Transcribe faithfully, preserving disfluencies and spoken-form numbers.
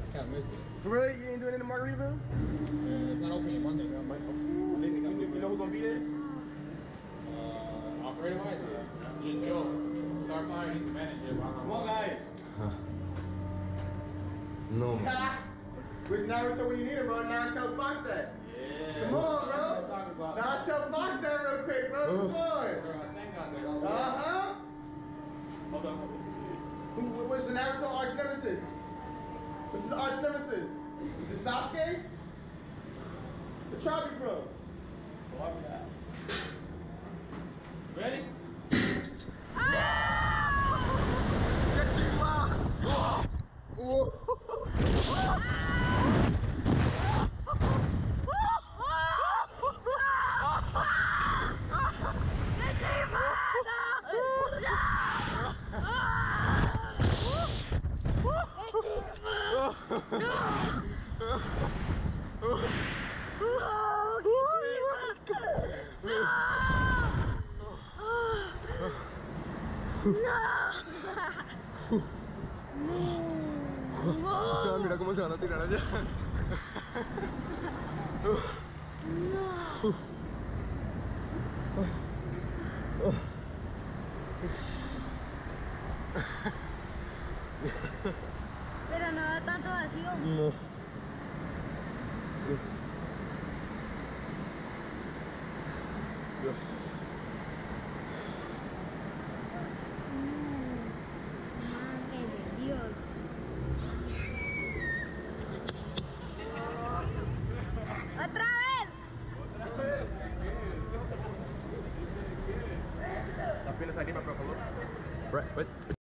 kind of missed it. For real? You ain't doing it in Margaritaville? Uh, it's not opening Monday. I might open. I think they got You, you know who's gonna be there? Uh, operator wise, yeah. Just Joe. Starfire, he's the manager. Come on, guys. No, man. Where's Naruto when you need him, bro? Now tell Fox that. Yeah. Come on, bro. Talking about. Now tell Fox that real quick, bro. Come on. Uh-huh. Hold on. Who, what's the Naruto arch nemesis? What's his arch nemesis? Is it Sasuke? The tribe you from? Ready? Get too loud. Whoa. Ustedes mira cómo se van a tirar allá. Pero no da tanto vacío. No.